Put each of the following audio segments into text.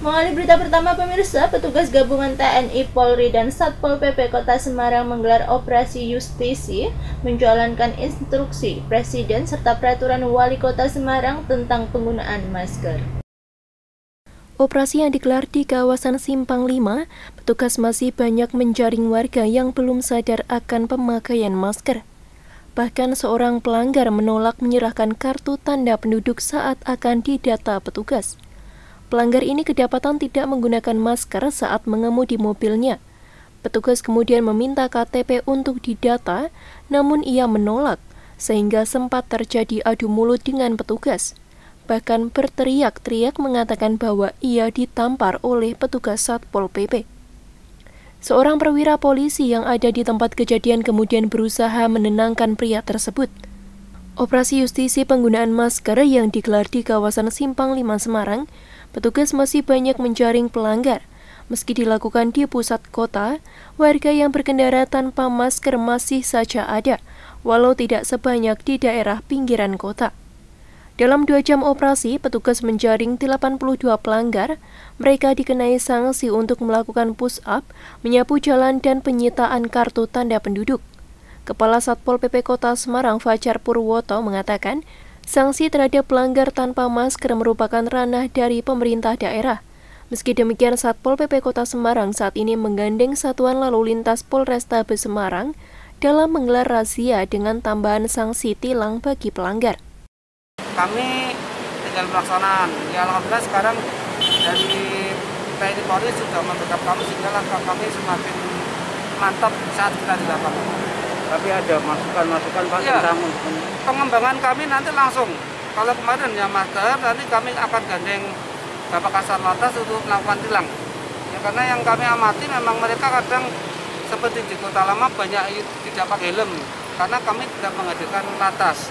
Mengawali berita pertama pemirsa, petugas gabungan TNI, Polri, dan Satpol PP Kota Semarang menggelar operasi justisi menjalankan instruksi Presiden serta peraturan Wali Kota Semarang tentang penggunaan masker. Operasi yang digelar di kawasan Simpang 5, petugas masih banyak menjaring warga yang belum sadar akan pemakaian masker. Bahkan seorang pelanggar menolak menyerahkan kartu tanda penduduk saat akan didata petugas. Pelanggar ini kedapatan tidak menggunakan masker saat mengemudi mobilnya. Petugas kemudian meminta KTP untuk didata, namun ia menolak, sehingga sempat terjadi adu mulut dengan petugas. Bahkan berteriak-teriak mengatakan bahwa ia ditampar oleh petugas Satpol PP. Seorang perwira polisi yang ada di tempat kejadian kemudian berusaha menenangkan pria tersebut. Operasi justisi penggunaan masker yang digelar di kawasan Simpang 5 Semarang, petugas masih banyak menjaring pelanggar. Meski dilakukan di pusat kota, warga yang berkendara tanpa masker masih saja ada, walau tidak sebanyak di daerah pinggiran kota. Dalam 2 jam operasi, petugas menjaring 82 pelanggar. Mereka dikenai sanksi untuk melakukan push-up, menyapu jalan, dan penyitaan kartu tanda penduduk. Kepala Satpol PP Kota Semarang, Fajar Purwoto, mengatakan, sanksi terhadap pelanggar tanpa masker merupakan ranah dari pemerintah daerah. Meski demikian, Satpol PP Kota Semarang saat ini menggandeng Satuan Lalu Lintas Polrestabes Semarang dalam menggelar razia dengan tambahan sanksi tilang bagi pelanggar. Kami tinggal pelaksanaan. Ya alhamdulillah sekarang dari TNI Polri sudah membackup kami sehingga langkah kami semakin mantap saat kita di lapangan. Tapi ada masukan-masukan Pak ya, tentang pengembangan kami nanti langsung. Kalau kemarin ya masker, nanti kami akan gandeng Bapak Kasar Lantas untuk melakukan tilang. Ya, karena yang kami amati memang mereka kadang seperti di Kota Lama banyak tidak pakai helm karena kami tidak menghadirkan lantas.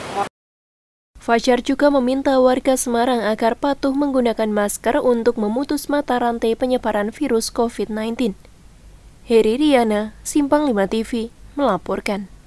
Fajar juga meminta warga Semarang agar patuh menggunakan masker untuk memutus mata rantai penyebaran virus COVID-19. Heri Riana, Simpang 5 TV, melaporkan.